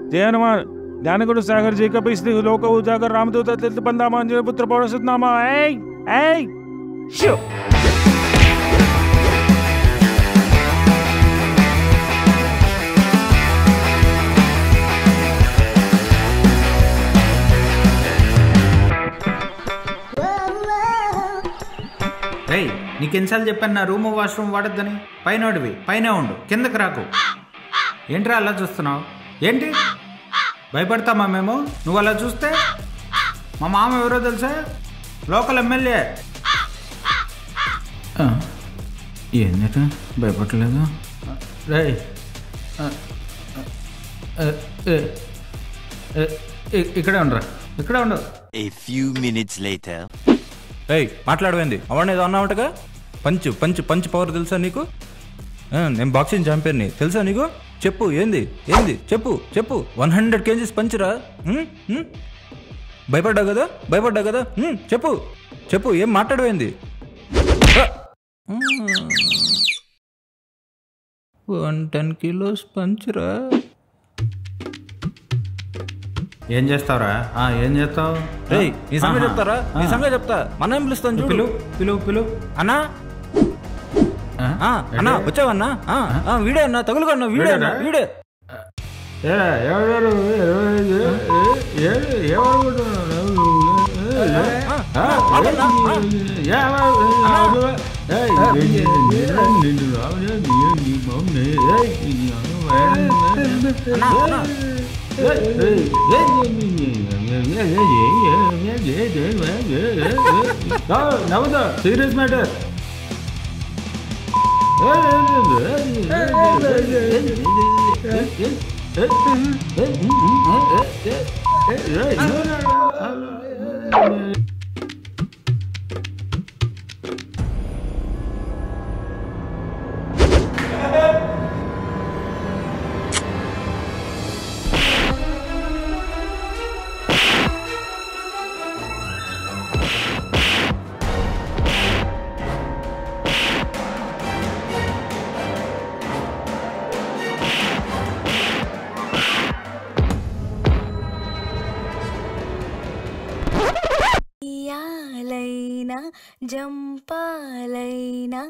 जय हनुमान ज्ञान गुरु सागर जी का पिछले लोक उजागर रामदूत तीर्थ बंदा मंजर पुत्र पौर सुतनामा ऐ शो నీకెన్నిసార్లు చెప్పాను నా రూమ్ వాష్రూమ్ వాడొద్దని? పైనోడివి పైనే ఉండు, కిందకి రాకు. ఏంట్రా అలా చూస్తున్నావు? ఏంటి భయపడతామా మేము నువ్వు అలా చూస్తే? మా మామ ఎవరో తెలుసా? Local MLA. ఏంటట భయపడలేదు? రే ఇక్కడే ఉండరా, ఇక్కడే ఉండు. A few minutes later. మాట్లాడవేంది? అవన్నీ ఏదో అన్నావుటగా. పంచ్ పంచ్ పంచ్ పవర్ తెలుసా నీకు? నేను బాక్సింగ్ ఛాంపియన్ని తెలుసా నీకు? చెప్పు ఏంది ఏంది చెప్పు చెప్పు. 100 kgs పంచురా. భయపడ్డా కదా చెప్పు చెప్పు. ఏం మాట్లాడవేంది? 110 kilos పంచురా. ఏం చేస్తావురా? ఏం చేస్తావు? నీ సంగతి చెప్తారా? నీ సంగతి చెప్తా. మనం ఏం పిలుస్తాను చూడు. పిలు అన్నా. అన్నా వచ్చావన్నా? వీడే అన్నా, తగులుకన్నా వీడే వీడే. Serious matter. జంపాలైనా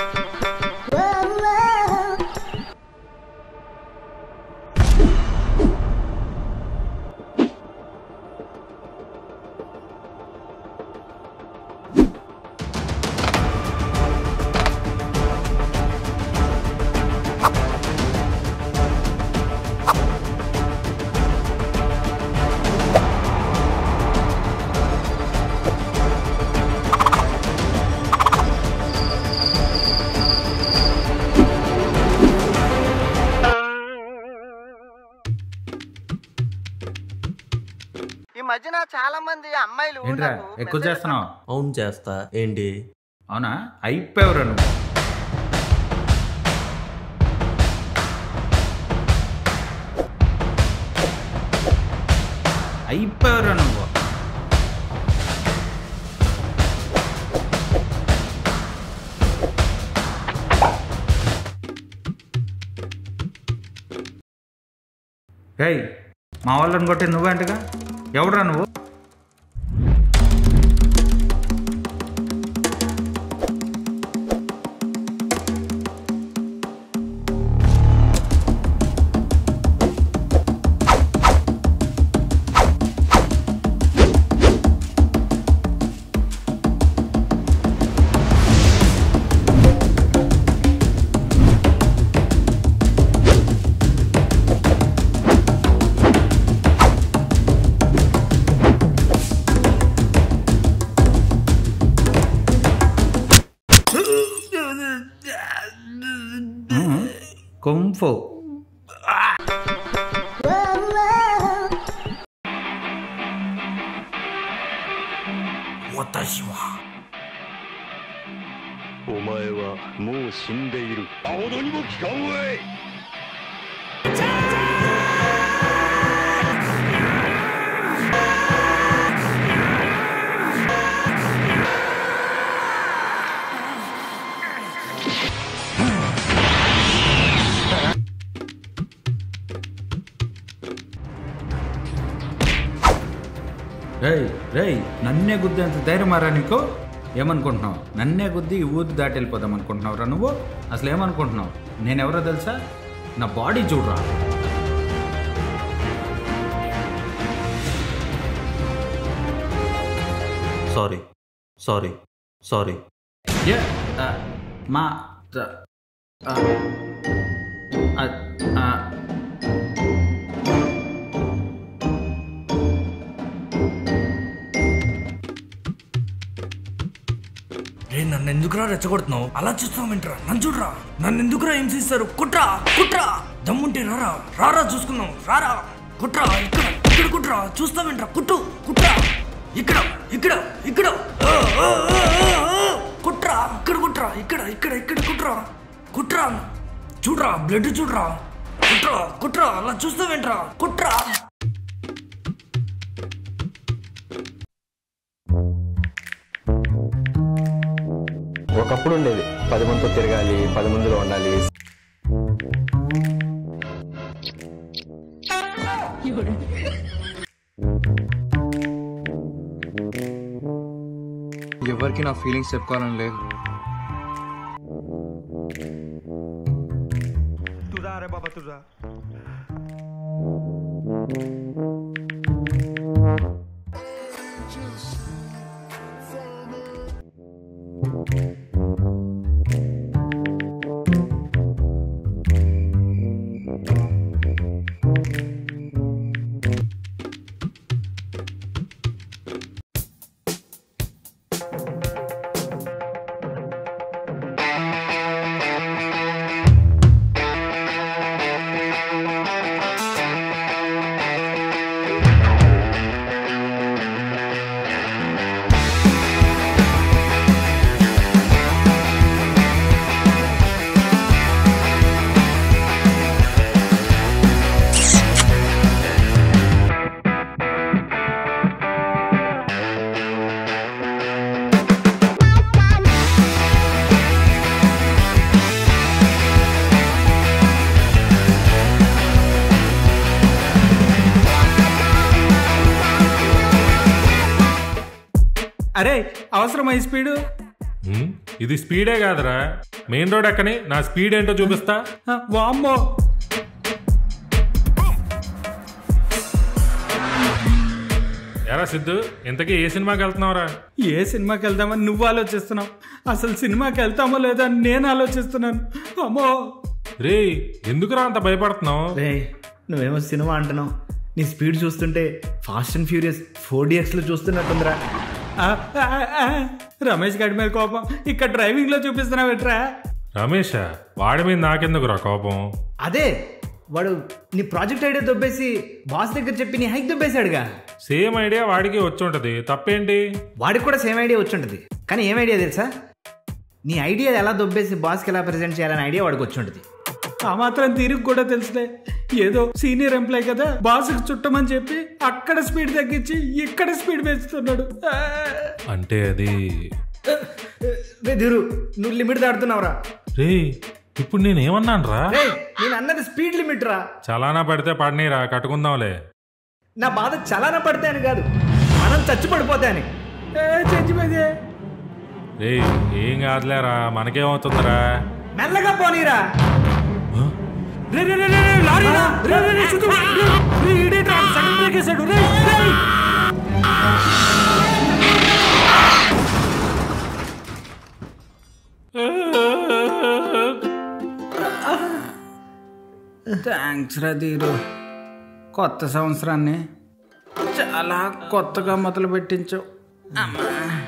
మధ్యన చాలా మంది అమ్మాయిలు ఎక్కువ చేస్తున్నావు. అవును చేస్తా. ఏంటి? అవునా? అయిపోయావురా నువ్వు. అయిపోయావురా నువ్వు. మా వాళ్ళని కొట్టి నువ్వేంటగా? ఎవడరా నువ్వు? కుంఫు. お前はもう死んでいる。アホどにも聞かんわい。 రేయ్ రేయ్, నన్నే గుద్దేంత ధైర్యం మారా నీకు? ఏమనుకుంటున్నావు? నన్నే గుద్ది ఈ ఊరు దాటి వెళ్ళిపోదాం అనుకుంటున్నావురా నువ్వు? అసలు ఏమనుకుంటున్నావు? నేనెవరో తెలుసా? నా బాడీ చూడరా. Sorry sorry sorry. మా నన్ను ఎందుకురా రెచ్చగొడుతున్నావు? అలా చూస్తావేంట్రా? నన్ను చూడరా. నన్ను ఎందుకురా హింసిస్తారు? కుట్రా కుట్రా, దమ్ముంటే రారా రారా చూసుకుందాం. రారా కుట్రా, ఇక్కడ ఇక్కడ కుట్రా. చూస్తావేంట్రా? కుట్టు కుట్రా, ఇక్కడ ఇక్కడ ఇక్కడ కుట్రా, ఇక్కడ కుట్రా, ఇక్కడ ఇక్కడ ఇక్కడ కుట్రా కుట్రా. చూడరా, బ్లడ్ చూడరా. కుట్రా కుట్రా, అలా చూస్తావేంట్రా? కుట్రా. ఒకప్పుడు ఉండేది 10 మందితో తిరగాలి, 10 మందిలో ఉండాలి. ఎవరికి నా ఫీలింగ్స్ చెప్పుకోవాలని లేదు. అరే, అవసరమా ఈ స్పీడు? ఇది స్పీడే కాదురా, మెయిన్ రోడ్ ఎక్కని నా స్పీడ్ ఏంటో చూపిస్తా. వామ్మో. ఎరా సిద్ధు, ఇంతకీ ఏ సినిమాకి వెళ్తున్నావురా? ఏ సినిమాకి వెళ్దామని నువ్వు ఆలోచిస్తున్నావు? అసలు సినిమాకి వెళ్తామో లేదా అని నేను ఆలోచిస్తున్నాను. అమ్మో రే, ఎందుకురా అంత భయపడుతున్నావు? రే, నువ్వేమో సినిమా అంటున్నావు, నీ స్పీడ్ చూస్తుంటే ఫాస్ట్ అండ్ ఫ్యూరియస్ 4DXలో చూస్తున్నట్టుందిరా. రమేష్ గడి మీద కోపం ఇక్కడ డ్రైవింగ్ లో చూపిస్తున్నావు ఎట్రా? రమేష్ వాడి మీద నాకెందుకురా కోపం? అదే, వాడు నీ ప్రాజెక్ట్ ఐడియా దొబ్బేసి బాస్ దగ్గర చెప్పి నీ హైక్ దొబ్బేశాడుగా. సేమ్ ఐడియా వాడికి వచ్చి ఉంటది, తప్పేంటి? వాడికి కూడా సేమ్ ఐడియా వచ్చి ఉంటుంది, కానీ ఏం ఐడియా తెలుసా? నీ ఐడియా ఎలా దొబ్బేసి బాస్కి ఎలా ప్రెజెంట్ చేయాలని ఐడియా వాడికి వచ్చి ఉంటుంది. ఆ మాత్రం తీరుకు కూడా తెలుసులే. ఏదో సీనియర్ ఎంప్లాయ్ కదా, బాసుకు చుట్టమని చెప్పి అక్కడ స్పీడ్ తగ్గించి ఇక్కడ స్పీడ్ పెంచుతున్నాడు. అంటే అది రే ధీరు, నువ్వు లిమిట్ దాడుతున్నావురా. రే, ఇప్పుడు నేనేమన్నాను రా? నేను అన్నది స్పీడ్ లిమిట్ రా. చలానా పడితే పడినీరా, కట్టుకుందాంలే. నా బాధ చలానా పడితే అని కాదు, మనం చచ్చి పడిపోతే అని. చచ్చిపోతే రే, ఏం కాదులేరా, మనకేమవుతుందిరా? మెల్లగా పోనీరా. థ్యాంక్స్ రా ధీరు, కొత్త సంవత్సరాన్ని చాలా కొత్తగా మొదలు పెట్టించావు. అమ్మా.